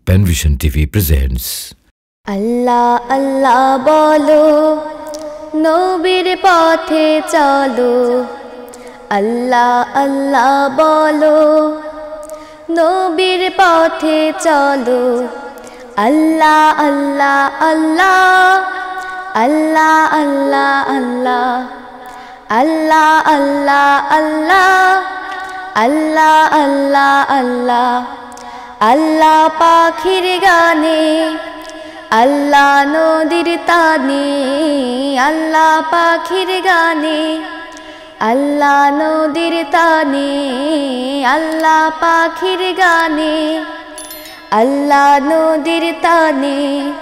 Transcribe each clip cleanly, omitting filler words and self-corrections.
Penvision TV presents আল্লাহ আল্লাহ বলো, নবীর পথে চলো। আল্লাহ আল্লাহ বলো, নবীর পথে চলো। আল্লাহ আল্লাহ আল্লাহ, আল্লাহ আল্লাহ আল্লাহ, আল্লাহ আল্লাহ আল্লাহ, আল্লাহ আল্লাহ আল্লাহ। আল্লাহ পাখির গানে, আল্লাহ নদীর তানে। আল্লাহ পাখির গানে, আল্লাহ নদীর তানে। আল্লাহ পাখির গানে, আল্লাহ নদীর তানে।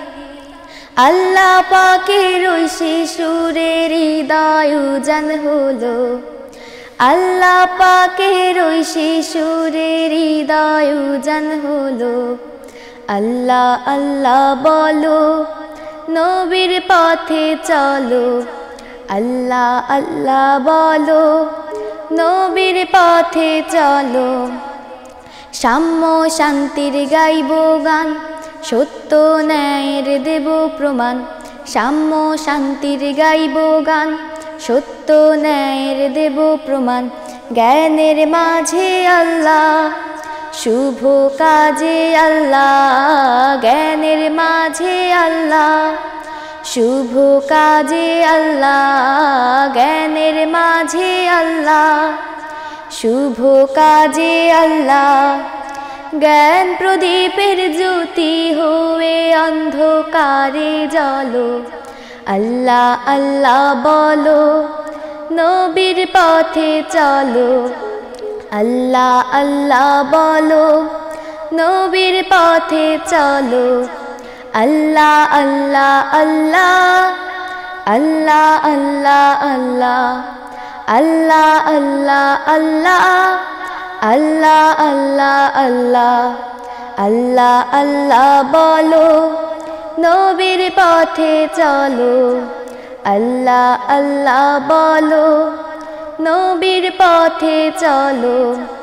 আল্লাহ পাখির ওই শিশুরের হৃদয় উজান হলো। আল্লাহ পাকের ওই শিশুরের হৃদয় উজান হলো। আল্লাহ আল্লাহ বলো, নবীর পথে চলো। আল্লাহ আল্লাহ বলো, নবীর পথে চলো। সাম্য শান্তির গাইব গান, সত্য ন্যায়ের দেব প্রমাণ। সাম্য শান্তির গাইব গান, সত্য ন্যায়ের দেব প্রমাণ। জ্ঞানের মাঝে আল্লাহ, শুভ কাজে আল্লাহ। জ্ঞানের মাঝে আল্লাহ, শুভ কাজে আল্লাহ। জ্ঞানের মাঝে আল্লাহ, শুভ কাজে আল্লাহ। জ্ঞান প্রদীপের জ্যোতি হয়ে অন্ধকারে জ্বলো। আল্লাহ আল্লাহ বলো, নবীর পথে চলো। আল্লাহ আল্লাহ বলো, নবীর পথে চলো। আল্লাহ আল্লাহ আল্লাহ, আল্লাহ আল্লাহ আল্লাহ, আল্লাহ আল্লাহ আল্লাহ, আল্লাহ আল্লাহ আল্লাহ। আল্লাহ আল্লাহ বলো, নবীর পথে চলো। আল্লাহ আল্লাহ বলো, নবীর পথে চলো।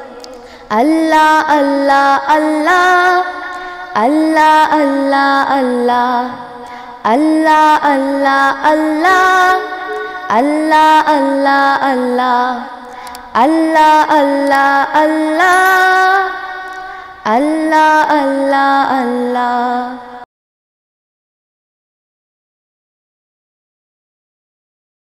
আল্লাহ আল্লাহ আল্লাহ, আল্লাহ আল্লাহ আল্লাহ, আল্লাহ আল্লাহ আল্লাহ, আল্লাহ আল্লাহ আল্লাহ, আল্লাহ আল্লাহ আল্লাহ, আল্লাহ আল্লাহ আল্লাহ।